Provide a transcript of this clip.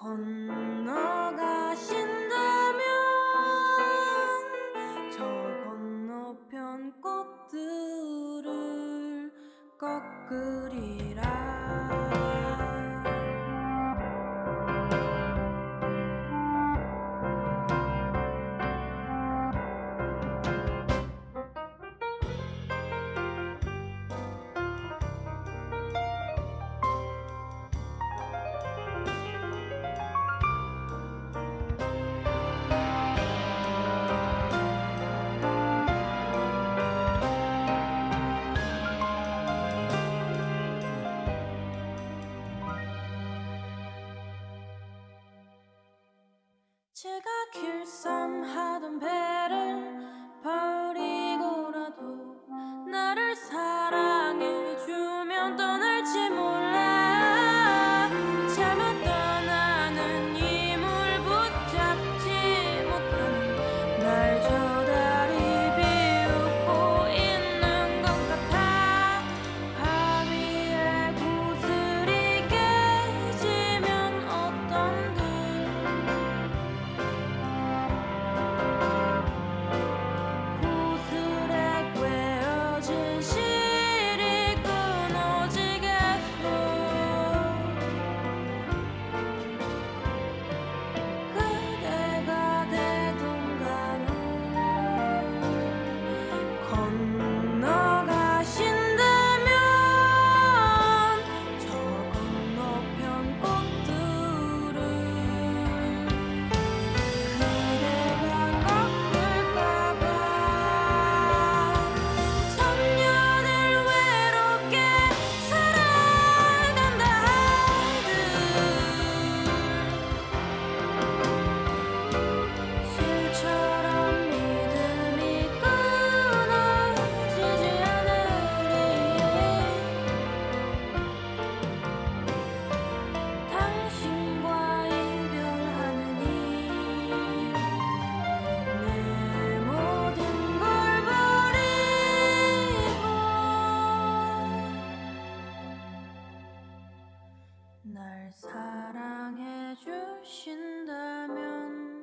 건너가신다면 저 건너편 꽃들을 꺾으리라. 제가 길쌈하던 배를 버리고라도 나를 사랑해주면 떠날지 몰라. 차마 떠나는 힘을 붙잡지 못하는 날 저 다리 비웃고 있는 것 같아. 바 위에 구슬이 깨지면 어떤들 구슬에 꿰어진 실이 끊어지겠소. 그대가 대동강을 건너가신다면 저 건너편 꽃들을 그대가 꺾을까봐 천년을 외롭게 살아간다 하들 실처럼 믿음이 끊어지지 않으리. 당신과 이별하느니 내 모든 걸 버리고 날 사랑해 주신다면